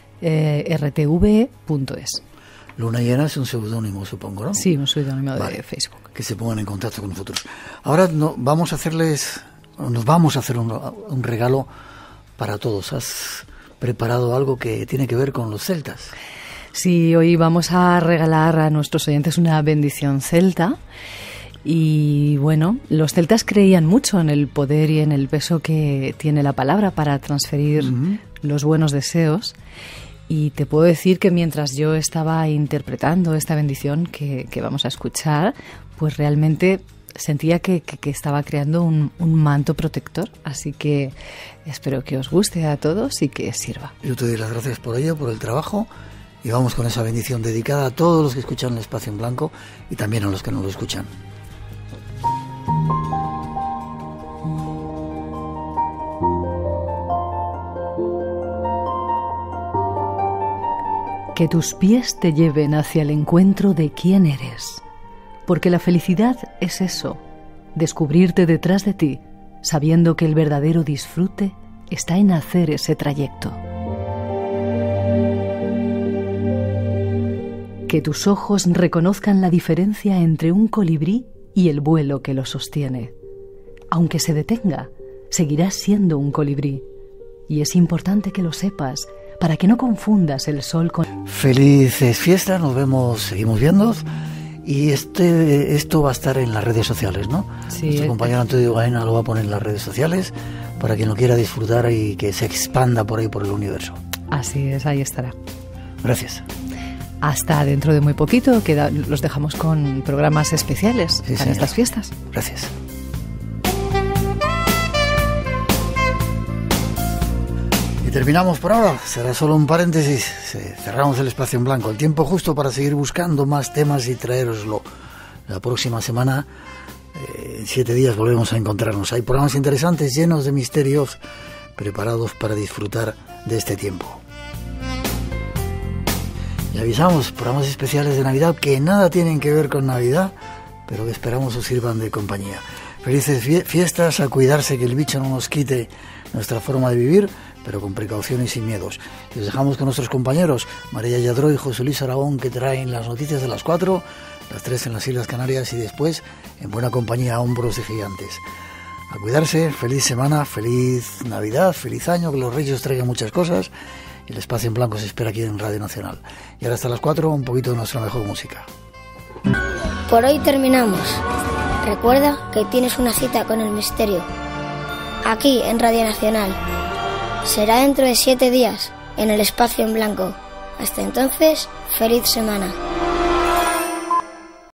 r t v punto es. Luna Llena es un seudónimo, supongo, ¿no? Sí, un seudónimo vale, de Facebook. Que se pongan en contacto con nosotros. Ahora no, vamos a hacerles, nos vamos a hacer un, un regalo para todos. ¿Has preparado algo que tiene que ver con los celtas? Sí, hoy vamos a regalar a nuestros oyentes una bendición celta. Y bueno, los celtas creían mucho en el poder y en el peso que tiene la palabra para transferir uh-huh. los buenos deseos. Y te puedo decir que mientras yo estaba interpretando esta bendición que, que vamos a escuchar, pues realmente sentía que, que, que estaba creando un, un manto protector. Así que espero que os guste a todos y que sirva. Yo te doy las gracias por ello, por el trabajo. Y vamos con esa bendición dedicada a todos los que escuchan el Espacio en Blanco y también a los que no lo escuchan. Que tus pies te lleven hacia el encuentro de quién eres, porque la felicidad es eso, descubrirte detrás de ti, sabiendo que el verdadero disfrute está en hacer ese trayecto. Que tus ojos reconozcan la diferencia entre un colibrí y el vuelo que lo sostiene. Aunque se detenga, seguirás siendo un colibrí. Y es importante que lo sepas, para que no confundas el sol con... Felices fiestas, nos vemos, seguimos viendo. Y este esto va a estar en las redes sociales, ¿no? Sí. Nuestro compañero Antonio Gaena lo va a poner en las redes sociales para quien lo quiera disfrutar y que se expanda por ahí por el universo. Así es, ahí estará. Gracias. Hasta dentro de muy poquito, que da, los dejamos con programas especiales sí, para señor. Estas fiestas. Gracias. Y terminamos por ahora. Será solo un paréntesis. Cerramos el Espacio en Blanco. El tiempo justo para seguir buscando más temas y traeroslo. La próxima semana, eh, en siete días, volvemos a encontrarnos. Hay programas interesantes llenos de misterios preparados para disfrutar de este tiempo. Y avisamos, programas especiales de Navidad que nada tienen que ver con Navidad, pero que esperamos os sirvan de compañía. Felices fie- fiestas, a cuidarse, que el bicho no nos quite nuestra forma de vivir, pero con precaución y sin miedos. Y os dejamos con nuestros compañeros María Lladró y José Luis Aragón, que traen las noticias de las cuatro, las tres en las Islas Canarias y después en buena compañía a Hombros de Gigantes. A cuidarse, feliz semana, feliz Navidad, feliz año, que los Reyes traigan muchas cosas, y el Espacio en Blanco se espera aquí en Radio Nacional. Y ahora hasta las cuatro, un poquito de nuestra mejor música. Por hoy terminamos. Recuerda que tienes una cita con el misterio, aquí en Radio Nacional. Será dentro de siete días, en el Espacio en Blanco. Hasta entonces, feliz semana.